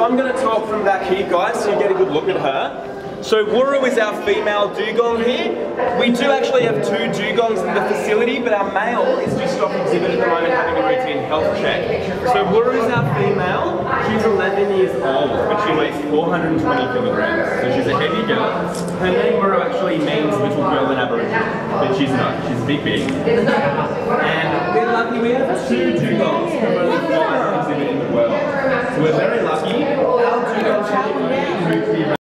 So I'm going to talk from back here, guys, so you get a good look at her. So Wuru is our female dugong here. We do actually have 2 dugongs in the facility, but our male is just off exhibit at the moment having a routine health check. So Wuru is our female. She's 11 years old, but she weighs 420 kilograms. So she's a heavy girl. Her name Wuru actually means little girl in Aboriginal, but she's not. She's big. And we're lucky we have 2 dugongs from only 5 on exhibit in the world. So we're very lucky. Our dugongs